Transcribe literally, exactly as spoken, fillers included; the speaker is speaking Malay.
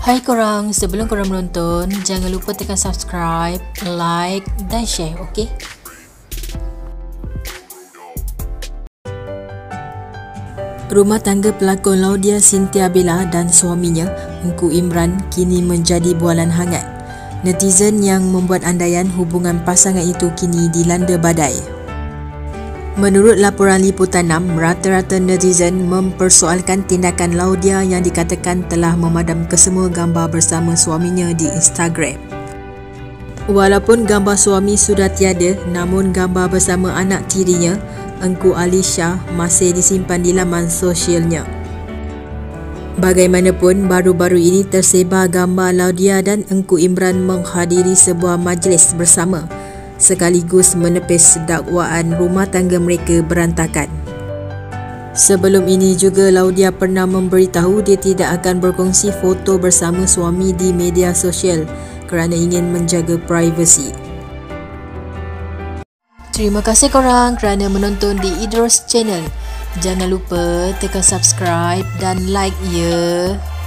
Hai korang, sebelum korang menonton, jangan lupa tekan subscribe, like dan share, okey? Rumah tangga pelakon Laudia Cynthia Bella dan suaminya, Engku Imran, kini menjadi bualan hangat. Netizen yang membuat andaian hubungan pasangan itu kini dilanda badai. Menurut laporan Liputan enam, rata-rata netizen mempersoalkan tindakan Laudia yang dikatakan telah memadam kesemua gambar bersama suaminya di Instagram. Walaupun gambar suami sudah tiada, namun gambar bersama anak tirinya, Engku Alisha, masih disimpan di laman sosialnya. Bagaimanapun, baru-baru ini tersebar gambar Laudia dan Engku Imran menghadiri sebuah majlis bersama, sekaligus menepis dakwaan rumah tangga mereka berantakan. Sebelum ini juga Laudia pernah memberitahu dia tidak akan berkongsi foto bersama suami di media sosial kerana ingin menjaga privasi. Terima kasih korang kerana menonton di Idros Channel. Jangan lupa tekan subscribe dan like ya.